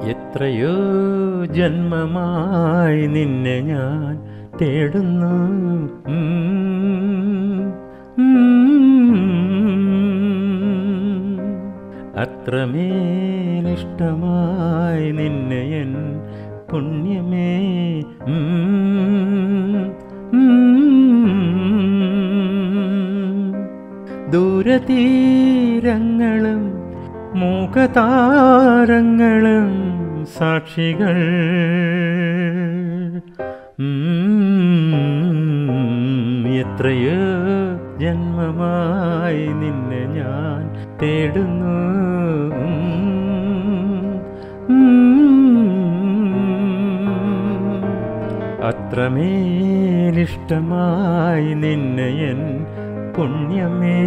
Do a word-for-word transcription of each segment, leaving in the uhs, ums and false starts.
എത്രയോ ജന്മമായി നിന്നെ ഞാൻ തേടുന്നു. അത്രമേലിഷ്ടമായി നിന്നെ എൻ പുണ്യമേ. ദൂരതീരങ്ങളും മൂകതാരങ്ങളും സാക്ഷികൾ. എത്രയോ ജന്മമായി നിന്നെ ഞാൻ തേടുന്നു. അത്രമേലിഷ്ടമായി നിന്നെ എൻ പുണ്യമേ.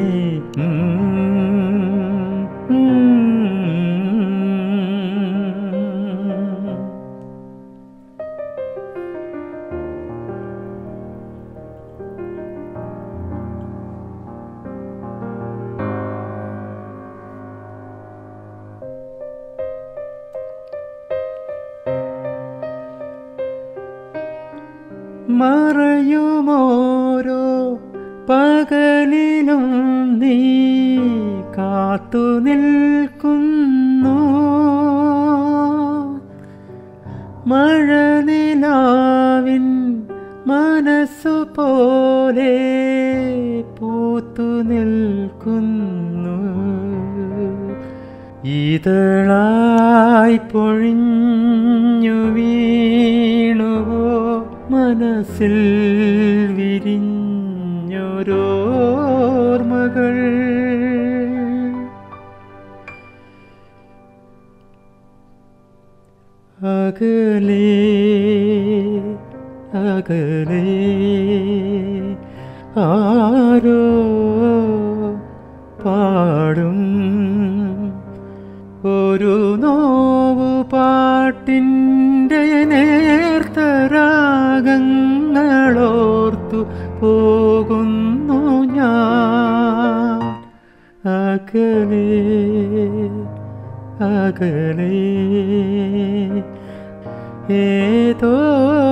മറയുമോരോ പകലിലും നീ കാത്തു നിൽക്കുന്നു. മഴനിലാവിൻ മനസ്സുപോലെ പൂത്തു നിൽക്കുന്നു. ഇതളായി പൊഴിഞ്ഞു വീണുവോ മനസ്സിൽ വിരിഞ്ഞൊരോർമ്മകൾ. അകലെ അകലെ ആരോ പാടും ഒരു നോവു പാട്ടിൻ്റെ നേർത്തരാഗങ്ങളോർത്തു പോകുന്നു ഞാൻ. അകലെ അകലെ ഏതോ